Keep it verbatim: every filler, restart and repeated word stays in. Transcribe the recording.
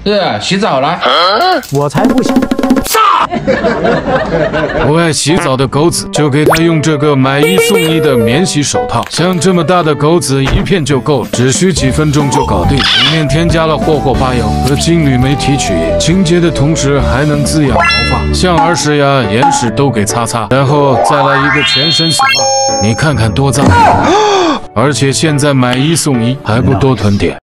子，洗澡了。 我才不洗。 不爱洗澡的狗子就给他用这个买一送一的免洗手套，像这么大的狗子一片就够了，只需几分钟就搞定。里面添加了霍霍巴油和金缕梅提取液，清洁的同时还能滋养毛发，像耳屎呀、眼屎都给擦擦，然后再来一个全身 S P A， 你看看多脏！而且现在买一送一，还不多囤点。